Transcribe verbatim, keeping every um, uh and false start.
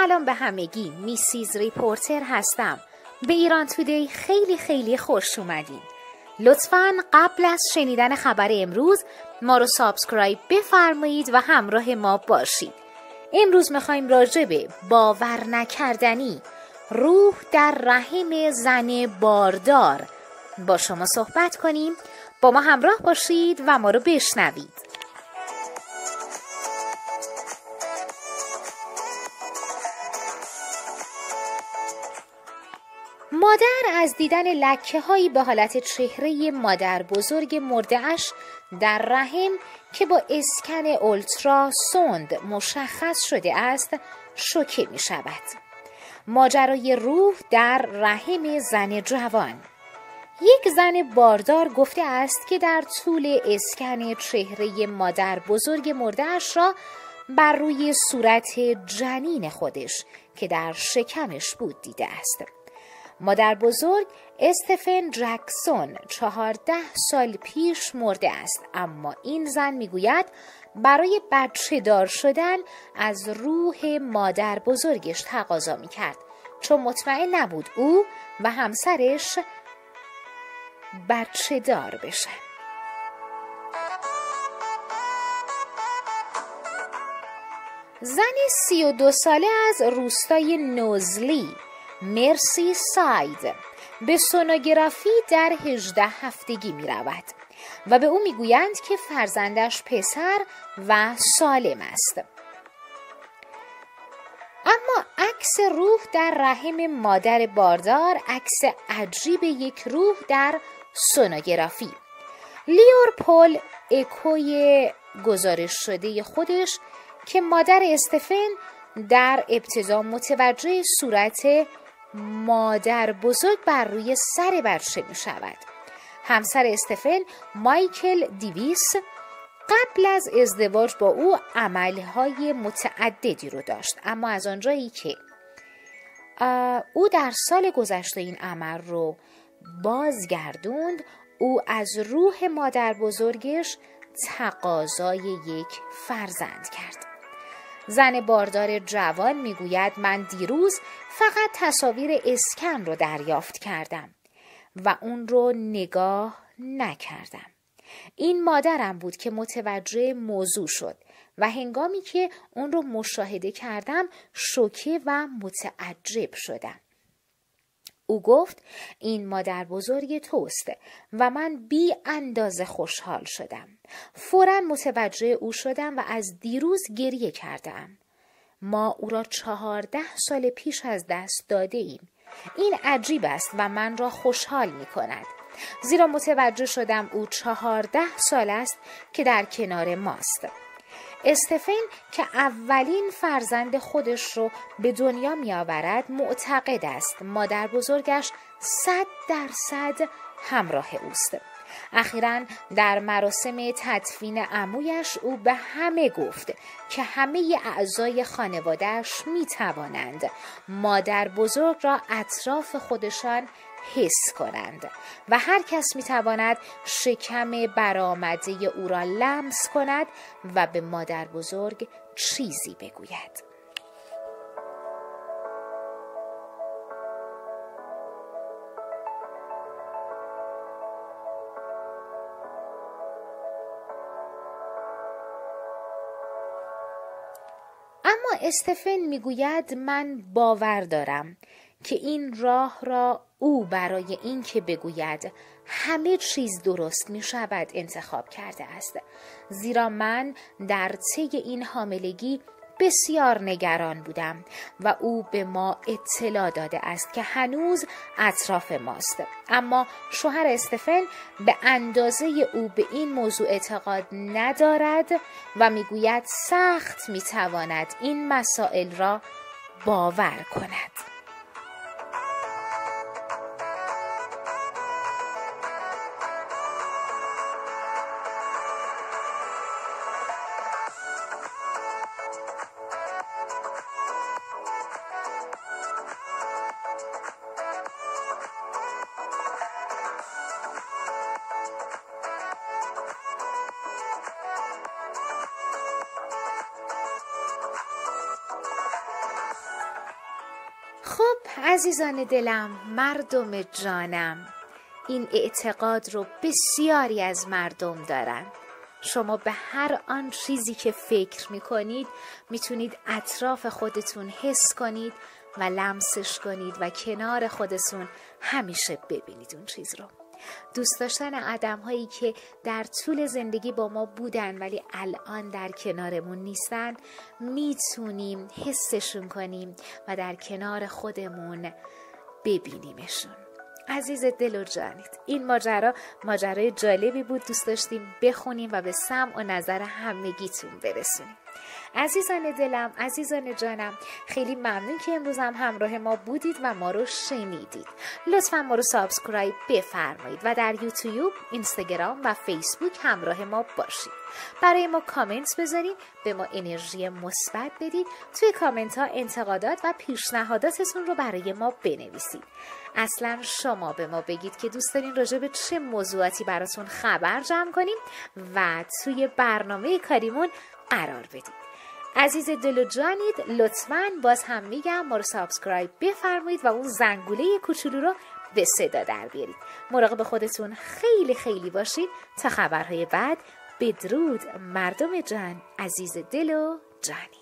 سلام به همگی، میسیز ریپورتر هستم. به ایران تودی خیلی خیلی خوش اومدین. لطفاً قبل از شنیدن خبر امروز ما رو سابسکرایب بفرمایید و همراه ما باشید. امروز میخوایم راجع به باور نکردنی روح در رحم زن باردار با شما صحبت کنیم. با ما همراه باشید و ما رو بشنوید. مادر از دیدن لکه هایی به حالت چهره مادر بزرگ مرده‌اش در رحم که با اسکن اولترا سوند مشخص شده است شوکه می شود. ماجرای روح در رحم زن جوان. یک زن باردار گفته است که در طول اسکن چهره مادر بزرگ مرده‌اش را بر روی صورت جنین خودش که در شکمش بود دیده است. مادر بزرگ استفن جکسون چهارده سال پیش مرده است، اما این زن میگوید برای بچه دار شدن از روح مادر بزرگش تقاضا میکرد، چون مطمئن نبود او و همسرش بچه دار بشن. زن سی و دو ساله از روستای نوزلی مرسی ساید به سونوگرافی در هجده هفتگی می رود و به او می گویند که فرزندش پسر و سالم است. اما عکس روح در رحم مادر باردار عکس عجیب یک روح در سونوگرافی. لیور پول اکوی گزارش شده خودش که مادر استفن در ابتدا متوجه صورت مادر بزرگ بر روی سر بچه می شود. همسر استفن مایکل دیویس قبل از ازدواج با او عملهای متعددی رو داشت، اما از آنجایی که او در سال گذشته این عمل رو بازگردوند، او از روح مادر بزرگش تقاضای یک فرزند کرد. زن باردار جوان میگوید من دیروز فقط تصاویر اسکن رو دریافت کردم و اون رو نگاه نکردم. این مادرم بود که متوجه موضوع شد و هنگامی که اون رو مشاهده کردم شوکه و متعجب شدم. او گفت این مادر بزرگ توست و من بی اندازه خوشحال شدم. فوراً متوجه او شدم و از دیروز گریه کردم. ما او را چهارده سال پیش از دست داده ایم. این عجیب است و من را خوشحال می کند. زیرا متوجه شدم او چهارده سال است که در کنار ماست. استفن که اولین فرزند خودش رو به دنیا می آورد معتقد است مادر بزرگش صد درصد همراه اوست. اخیراً در مراسم تدفین عمویش او به همه گفت که همه اعضای خانواده‌اش می توانند مادر بزرگ را اطراف خودشان حس کنند و هر کس می تواند شکم برآمده او را لمس کند و به مادر بزرگ چیزی بگوید. اما استفن میگوید من باور دارم که این راه را او برای این که بگوید همه چیز درست می شود انتخاب کرده است، زیرا من در طی این حاملگی بسیار نگران بودم و او به ما اطلاع داده است که هنوز اطراف ماست. اما شوهر استفن به اندازه او به این موضوع اعتقاد ندارد و میگوید سخت میتواند این مسائل را باور کند. عزیزان دلم، مردم جانم، این اعتقاد رو بسیاری از مردم دارن. شما به هر آن چیزی که فکر میکنید میتونید اطراف خودتون حس کنید و لمسش کنید و کنار خودتون همیشه ببینید اون چیز رو. دوست داشتن آدم هایی که در طول زندگی با ما بودن ولی الان در کنارمون نیستن، میتونیم حسشون کنیم و در کنار خودمون ببینیمشون. عزیز دل و جانید، این ماجرا ماجرای جالبی بود، دوست داشتیم بخونیم و به سمع و نظر همگیتون برسونیم. عزیزان دلم، عزیزان جانم، خیلی ممنون که امروز هم همراه ما بودید و ما رو شنیدید. لطفا ما رو سابسکرایب بفرمایید و در یوتیوب، اینستاگرام و فیسبوک همراه ما باشید. برای ما کامنت بذارید، به ما انرژی مثبت بدید. توی کامنت ها انتقادات و پیشنهاداتتون رو برای ما بنویسید. اصلا شما به ما بگید که دوست دارین راجع به چه موضوعاتی براتون خبر جمع کنیم و توی برنامه کاریمون قرار بدید. عزیز دل و جانید، لطفاً باز هم میگم ما رو سابسکرایب بفرمایید و اون زنگوله کوچولو رو به صدا در بیارید. مراقب خودتون خیلی خیلی باشید تا خبرهای بعد. بدرود مردم جان، عزیز دل و جانید.